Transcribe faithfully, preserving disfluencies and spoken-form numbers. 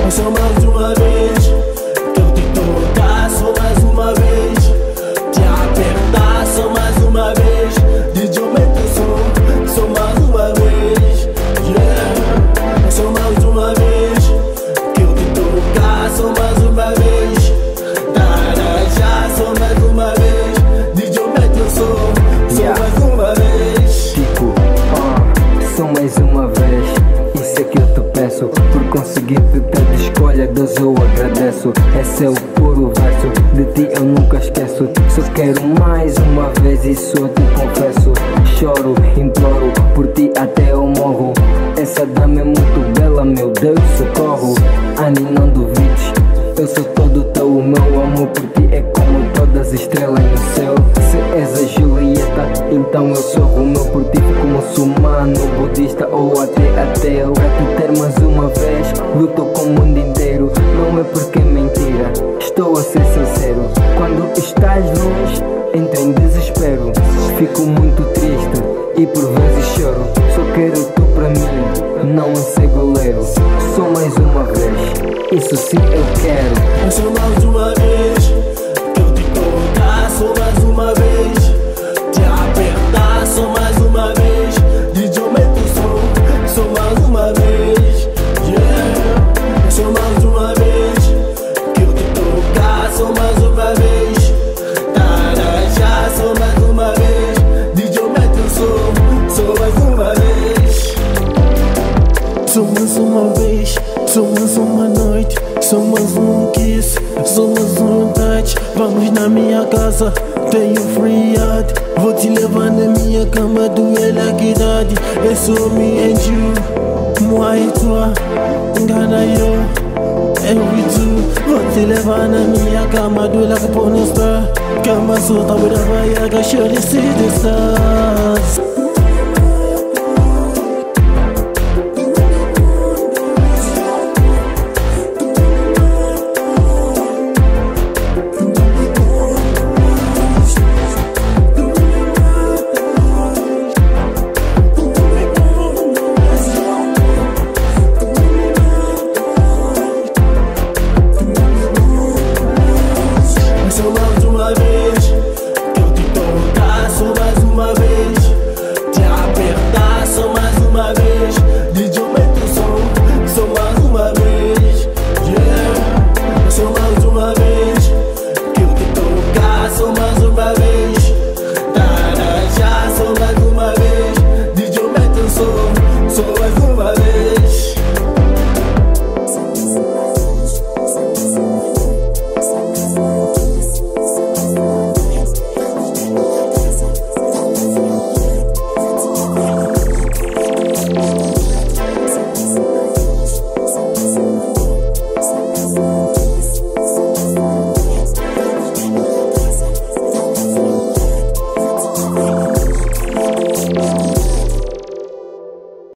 Só mais uma vez que eu te tocar, só mais uma vez te apertar, só mais uma vez D J aumenta o som, só mais uma vez, yeah. Só mais uma vez que eu te tocar, só mais uma vez tarajá, só mais uma vez D J aumenta o som, só yeah. mais uma vez. Tipo, uh, só mais uma vez, isso é que eu te peço. Por conseguir te ter de escolha, Deus eu agradeço. Esse é o puro verso, de ti eu nunca esqueço. Só quero mais uma vez, isso eu te confesso. Choro, imploro, por ti até eu morro. Essa dama é muito bela, meu Deus, socorro. Annie, não duvides, eu sou todo teu. O meu amor por ti é como todas as estrelas no céu. Se és a Julieta, então eu sou Romeu. Por ti fico muçulmano, budista ou até ateu. Pra te ter mais uma vez, luto com o mundo inteiro. Não é porque é mentira, estou a ser sincero. Quando estás longe, entro em desespero. Fico muito triste e por vezes choro. Só quero tu pra mim, não um ser goleiro. Só mais uma vez, isso sim eu quero. Só mais uma vez que eu te tocar, só mais uma vez te apertar, só mais uma vez D J aumenta o som, só mais uma vez, yeah. Só mais uma vez que eu te tocar, só mais uma vez tarajá, só mais uma vez D J aumenta o som, só mais uma vez. Só mais uma vez, só mais uma noite, só mais um kiss, só mais um touch. Vamos na minha casa, tenho free yard. Vou te levar na minha cama do Elaquidade. É só me and you, moi et toi, engana eu, eu e tu. Vou te levar na minha cama do Elaquidade. Cama solta, bora vai agachar e se descer. Só mais uma vez que eu te tocar, só mais uma vez te apertar, só mais uma vez D J aumenta o som, só mais uma vez, yeah. Só mais uma vez que eu te tocar, só mais uma vez tarajá, só mais uma vez D J aumenta o som, só mais uma vez.